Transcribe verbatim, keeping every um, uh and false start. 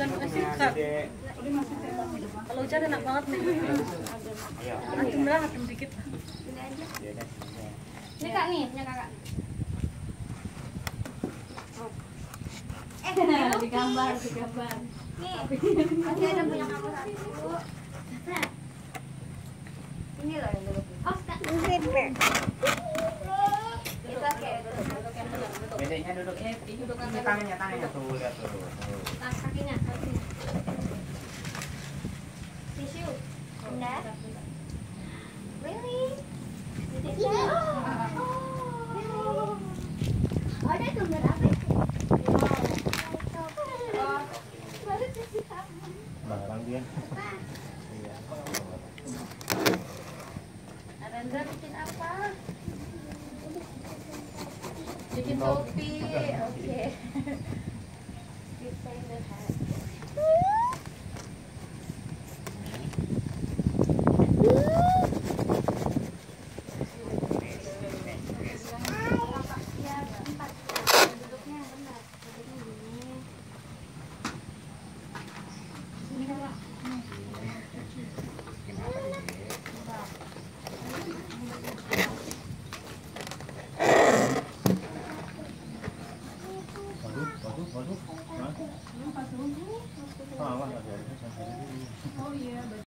Makan kasih kak. Kalau hujan enak banget nih. Antum lah, antum dikit. Ini kak nih, punya kakak. Eh, digambar, digambar. Nih, masih ada punya kamu satu. Ini loh yang dulu. Oh, tak. Itu kayak duduk yang benar. Bedanya duduk eh duduk ini tangannya tangannya tuh lihat tuh. Nah, kakinya, kakinya. Tisu. Bunda. Really? Tisu. Oh. Ada gambar apa? Barang dia. Arendra bikin apa? Bikin topi. Oke. Design the hat.